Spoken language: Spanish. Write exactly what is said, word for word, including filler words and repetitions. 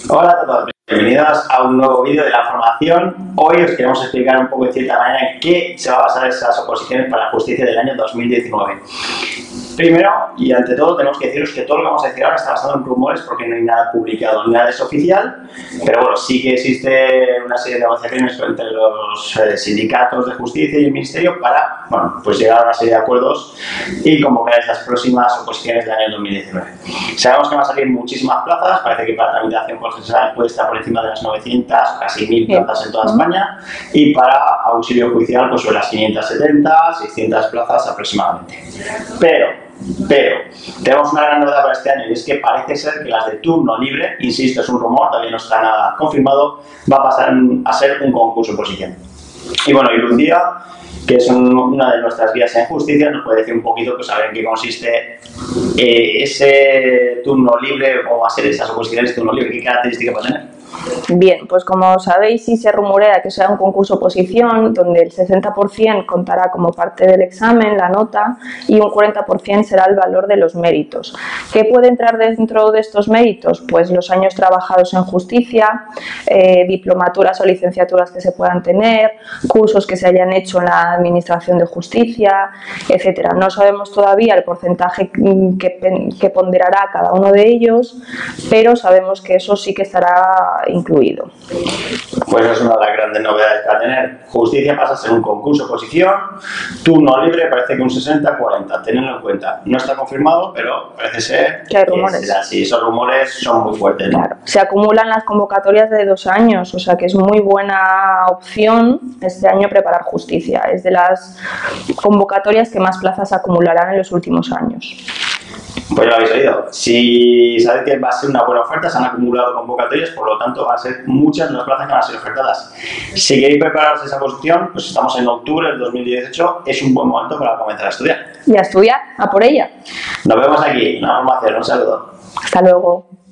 Hola a todos, bienvenidos a un nuevo vídeo de la formación. Hoy os queremos explicar un poco de cierta manera en qué se va a basar esas oposiciones para la justicia del año dos mil diecinueve. Primero, y ante todo, tenemos que deciros que todo lo que vamos a decir ahora está basado en rumores porque no hay nada publicado, nada es oficial, pero bueno, sí que existe una serie de negociaciones entre los eh, sindicatos de justicia y el ministerio para, bueno, pues llegar a una serie de acuerdos y convocar estas próximas oposiciones del año dos mil diecinueve. Sabemos que van a salir muchísimas plazas, parece que para tramitación procesal puede estar por encima de las novecientas, casi mil plazas en toda España, y para auxilio judicial pues sobre las quinientas setenta, seiscientas plazas aproximadamente. Pero Pero tenemos una gran novedad para este año y es que parece ser que las de turno libre, insisto, es un rumor, todavía no está nada confirmado, va a pasar a ser un concurso oposición. Y bueno, y Lucía, que es un, una de nuestras guías en justicia, nos puede decir un poquito pues, a ver en qué consiste eh, ese turno libre o va a ser esas oposiciones de turno libre, qué características va a tener. Bien, pues como sabéis, sí se rumorea que será un concurso oposición donde el sesenta por cien contará como parte del examen, la nota, y un cuarenta por cien será el valor de los méritos. ¿Qué puede entrar dentro de estos méritos? Pues los años trabajados en justicia, eh, diplomaturas o licenciaturas que se puedan tener, cursos que se hayan hecho en la administración de justicia, etcétera. No sabemos todavía el porcentaje que, que ponderará cada uno de ellos, pero sabemos que eso sí que estará incluido. Pues es una de las grandes novedades que va a tener. Justicia pasa a ser un concurso oposición, turno libre parece que un sesenta cuarenta, tenedlo en cuenta. No está confirmado, pero parece ser que hay rumores. Que así, esos rumores son muy fuertes, ¿no? Claro. Se acumulan las convocatorias de dos años, o sea que es muy buena opción este año preparar justicia. Es de las convocatorias que más plazas acumularán en los últimos años. Pues ya lo habéis oído. Si sabéis que va a ser una buena oferta, se han acumulado convocatorias, por lo tanto van a ser muchas las plazas que van a ser ofertadas. Si queréis prepararos esa posición, pues estamos en octubre del dos mil dieciocho, es un buen momento para comenzar a estudiar. Y a estudiar, a por ella. Nos vemos aquí, en la formación, un saludo. Hasta luego.